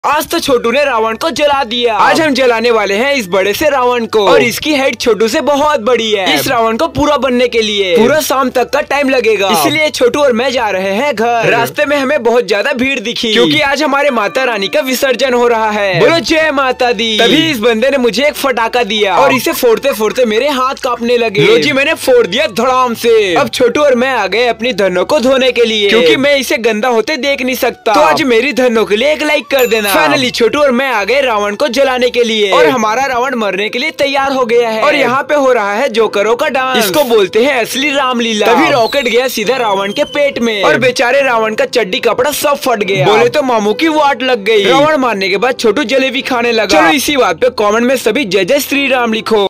आज तो छोटू ने रावण को जला दिया। आज हम जलाने वाले हैं इस बड़े से रावण को, और इसकी हेड छोटू से बहुत बड़ी है। इस रावण को पूरा बनने के लिए पूरा शाम तक का टाइम लगेगा, इसलिए छोटू और मैं जा रहे हैं घर। रास्ते में हमें बहुत ज्यादा भीड़ दिखी, क्योंकि आज हमारे माता रानी का विसर्जन हो रहा है। बोलो जय माता दी। तभी इस बंदे ने मुझे एक फटाका दिया और इसे फोड़ते फोड़ते मेरे हाथ कांपने लगे। लो जी, मैंने फोड़ दिया धड़ाम से। अब छोटू और मैं आ गए अपनी धनों को धोने के लिए, क्योंकि मैं इसे गंदा होते देख नहीं सकता। तो आज मेरी धनों के लिए एक लाइक कर देना। फाइनली छोटू और मैं आ गए रावण को जलाने के लिए, और हमारा रावण मरने के लिए तैयार हो गया है। और यहाँ पे हो रहा है जोकरों का डांस। इसको बोलते हैं असली रामलीला। तभी रॉकेट गया सीधा रावण के पेट में, और बेचारे रावण का चड्डी कपड़ा सब फट गया। बोले तो मामू की वाट लग गई। रावण मारने के बाद छोटू जलेबी खाने लगा। चलो इसी बात पे कमेंट में सभी जय जय श्री राम लिखो।